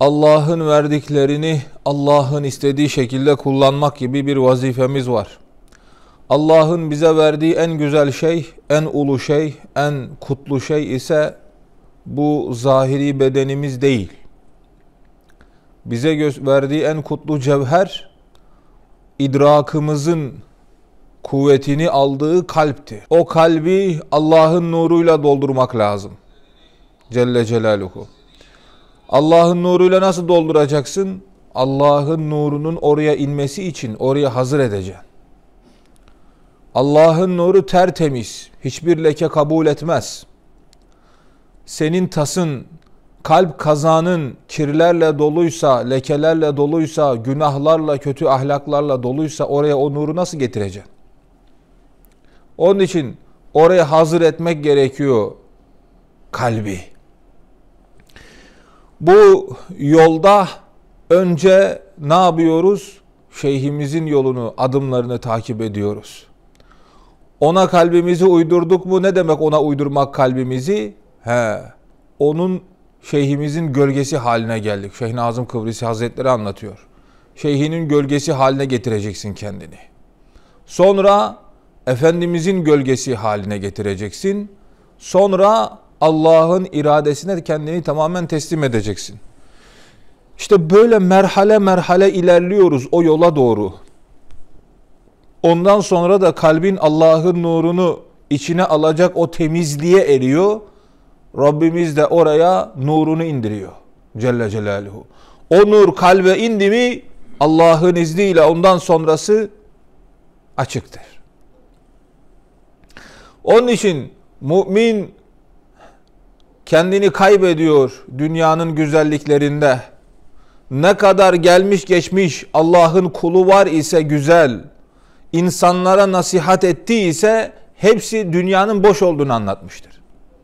Allah'ın verdiklerini Allah'ın istediği şekilde kullanmak gibi bir vazifemiz var. Allah'ın bize verdiği en güzel şey, en ulu şey, en kutlu şey ise bu zahiri bedenimiz değil. Bize verdiği en kutlu cevher, idrakımızın kuvvetini aldığı kalpti. O kalbi Allah'ın nuruyla doldurmak lazım. Celle Celaluhu. Allah'ın nuruyla nasıl dolduracaksın? Allah'ın nurunun oraya inmesi için oraya hazır edeceksin. Allah'ın nuru tertemiz, hiçbir leke kabul etmez. Senin tasın, kalp kazanın kirlerle doluysa, lekelerle doluysa, günahlarla, kötü ahlaklarla doluysa oraya o nuru nasıl getireceksin? Onun için oraya hazır etmek gerekiyor kalbi. Bu yolda önce ne yapıyoruz? Şeyhimizin yolunu, adımlarını takip ediyoruz. Ona kalbimizi uydurduk mu? Ne demek ona uydurmak kalbimizi? Onun şeyhimizin gölgesi haline geldik. Şeyh Nazım Kıbrisi Hazretleri anlatıyor. Şeyhinin gölgesi haline getireceksin kendini. Sonra Efendimizin gölgesi haline getireceksin. Sonra Allah'ın iradesine kendini tamamen teslim edeceksin. İşte böyle merhale merhale ilerliyoruz o yola doğru. Ondan sonra da kalbin Allah'ın nurunu içine alacak o temizliğe eriyor. Rabbimiz de oraya nurunu indiriyor. Celle Celaluhu. O nur kalbe indi mi Allah'ın izniyle ondan sonrası açıktır. Onun için mümin kendini kaybediyor dünyanın güzelliklerinde. Ne kadar gelmiş geçmiş Allah'ın kulu var ise güzel, insanlara nasihat ettiyse hepsi dünyanın boş olduğunu anlatmıştır.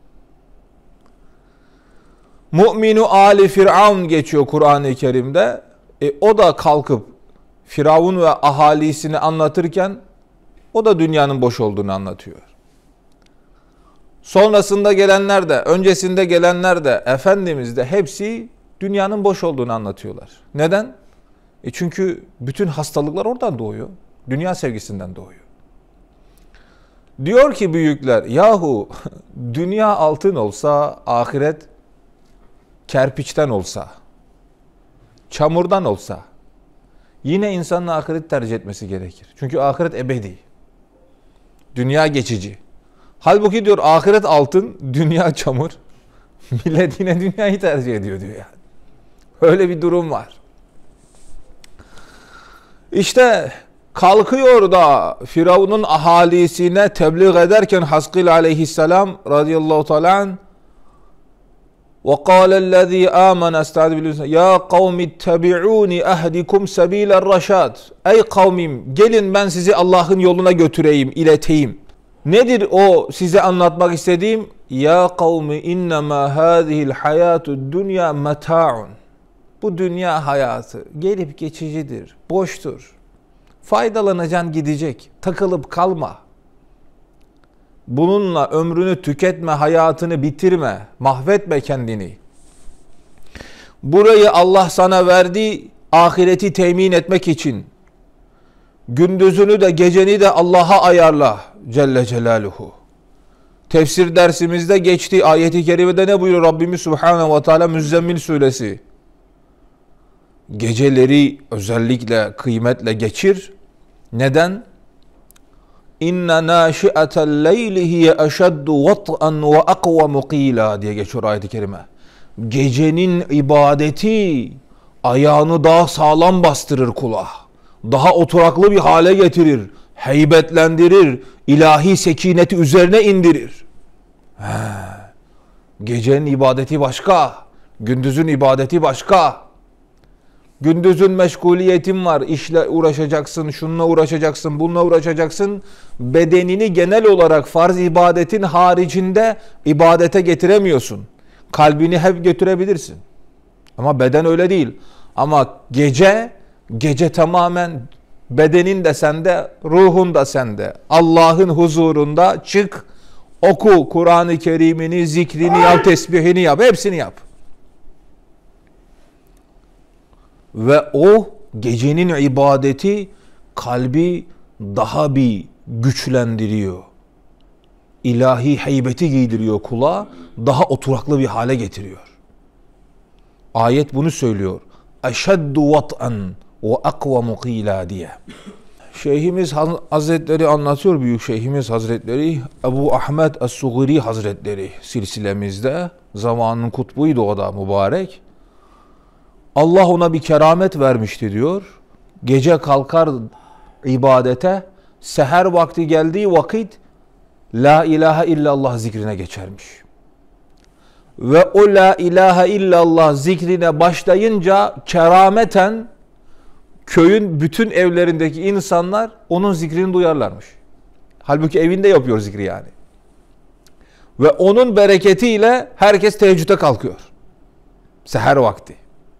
Mu'minu Ali Firavun geçiyor Kur'an-ı Kerim'de. O da kalkıp Firavun ve ahalisini anlatırken o da dünyanın boş olduğunu anlatıyor. Sonrasında gelenler de, öncesinde gelenler de, Efendimiz de hepsi dünyanın boş olduğunu anlatıyorlar. Neden? Çünkü bütün hastalıklar oradan doğuyor. Dünya sevgisinden doğuyor. Diyor ki büyükler, yahu dünya altın olsa, ahiret kerpiçten olsa, çamurdan olsa, yine insanın ahiret tercih etmesi gerekir. Çünkü ahiret ebedi. Dünya geçici. Halbuki diyor ahiret altın, dünya çamur. Millet yine dünyayı tercih ediyor diyor yani. Öyle bir durum var. İşte kalkıyor da Firavun'un ahalisine tebliğ ederken Haskil aleyhisselam radıyallahu teala anh وَقَالَ الَّذ۪ي آمَنَ اسْتَعْدِ يَا قَوْمِ اتَّبِعُونِ اَهْدِكُمْ سَب۪يلَ الرَّشَادِ Ey kavmim gelin ben sizi Allah'ın yoluna götüreyim, ileteyim. Nedir o size anlatmak istediğim? Ya kavmi innema hâzihil hayâtud dünya meta'un. Bu dünya hayatı gelip geçicidir, boştur. Faydalanacaksın gidecek, takılıp kalma. Bununla ömrünü tüketme, hayatını bitirme, mahvetme kendini. Burayı Allah sana verdi, ahireti temin etmek için. Gündüzünü de geceni de Allah'a ayarla Celle Celaluhu. Tefsir dersimizde geçti ayeti kerimede ne buyuruyor Rabbimiz Subhanahu ve Teala Müzzemmil suresi. Geceleri özellikle kıymetle geçir. Neden? İnne nâşi'atel leyli hiye eşeddu vat'an ve akvamu qîlâ diye geçiyor ayet-i kerime. Gecenin ibadeti ayağını daha sağlam bastırır kula. Daha oturaklı bir hale getirir. Heybetlendirir. İlahi sekineti üzerine indirir. Gecenin ibadeti başka. Gündüzün ibadeti başka. Gündüzün meşguliyetin var. İşle uğraşacaksın, şununla uğraşacaksın, bununla uğraşacaksın. Bedenini genel olarak farz ibadetin haricinde ibadete getiremiyorsun. Kalbini hep götürebilirsin. Ama beden öyle değil. Ama gece tamamen bedenin de sende, ruhun da sende. Allah'ın huzurunda çık, oku Kur'an-ı Kerim'ini, zikrini yap, tesbihini yap, hepsini yap. Ve o gecenin ibadeti kalbi daha bir güçlendiriyor. İlahi heybeti giydiriyor kula, daha oturaklı bir hale getiriyor. Ayet bunu söylüyor. Eşeddu vat'an ve akvamu qila diye. Şeyhimiz Hazretleri anlatıyor, Büyük Şeyhimiz Hazretleri, Ebu Ahmed Es-Sugri Hazretleri silsilemizde, zamanın kutbuydu o da mübarek. Allah ona bir keramet vermişti diyor. Gece kalkar ibadete, seher vakti geldiği vakit La ilahe illallah zikrine geçermiş. Ve o la ilahe illallah zikrine başlayınca kerameten köyün bütün evlerindeki insanlar onun zikrini duyarlarmış. Halbuki evinde yapıyor zikri yani. Ve onun bereketiyle herkes teheccüde kalkıyor. Seher vakti.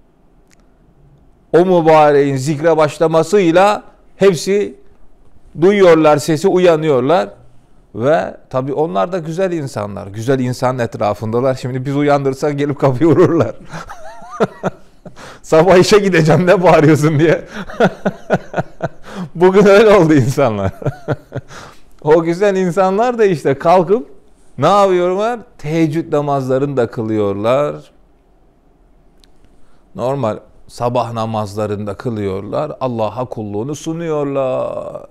O mübareğin zikre başlamasıyla hepsi duyuyorlar sesi, uyanıyorlar. Ve tabii onlar da güzel insanlar. Güzel insanın etrafındalar. Şimdi biz uyandırsak gelip kapıyı vururlar. Sabah işe gideceğim ne bağırıyorsun diye. Bugün öyle oldu insanlar. O güzel insanlar da işte kalkıp ne yapıyorlar? Teheccüd namazlarını da kılıyorlar. Normal sabah namazlarını da kılıyorlar. Allah'a kulluğunu sunuyorlar.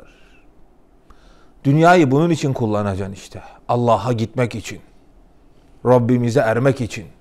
Dünyayı bunun için kullanacaksın işte. Allah'a gitmek için. Rabbimize ermek için.